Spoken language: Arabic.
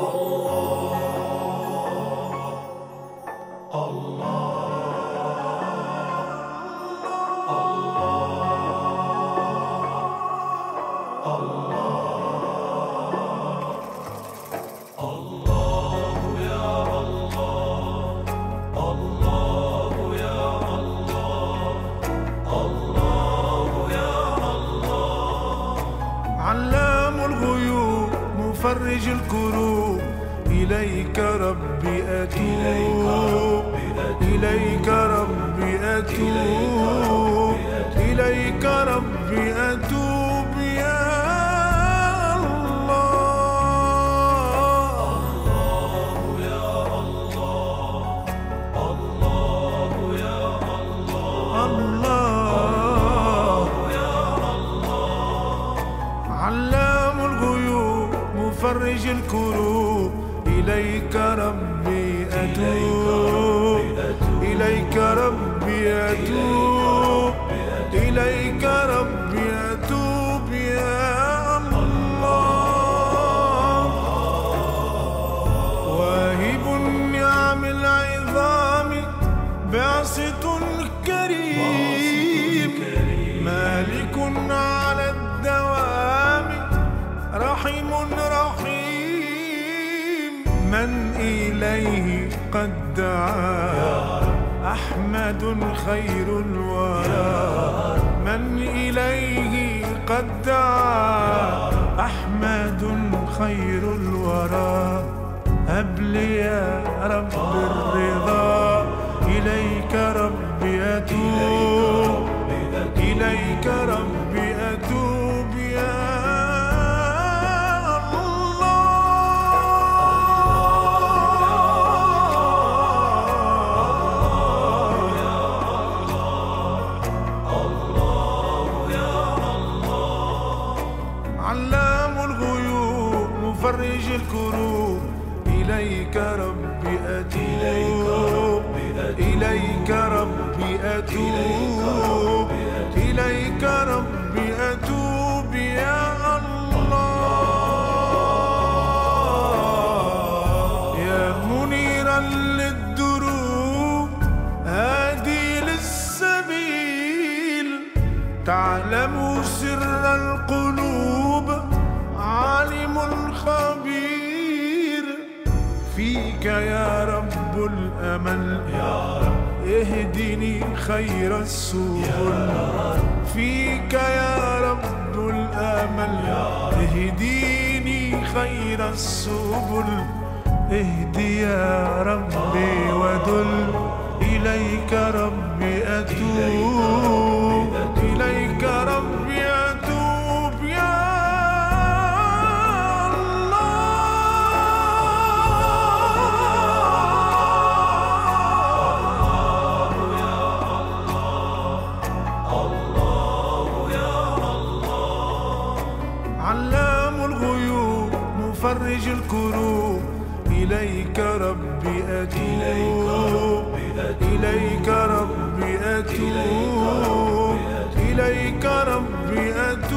علام الغيوب مفرج الكروب، إليك ربي أتوب، إليك ربي أتوب، إليك ربي أتوب يا علام الغيوب مفرج الكروب، إليك ربي أتوب، إليك ربي أتوب، إليك ربي أتوب يا الله. واهب النعم العظام باسط كريم، مالك على الدوام رحيم رحيم، من إليه قد دعا أحمد خير الورى، من إليه قد دعا أحمد خير الورى. هب لي يا رب الرضا، إليك ربي أتوب، إليك ربي أتوب يا علام الغيوب مفرج الكروب، إليك ربي أتوب، إليك ربي أتوب، إليك ربي أتوب يا الله. يا منيرا للدروب هادي للسبيل، تعلم سر القلوب عالم خبير، فيك يا رب الأمل اهدني خير السبل، فيك يا رب الأمل اهديني خير السبل. اهدي يا ربي ودل، إليك ربي أتوب، إليك ربي أتوب يا علام الغيوب مفرج الكروب، إليك ربي أتوب، إليك ربي أتوب، إليك ربي أتوب.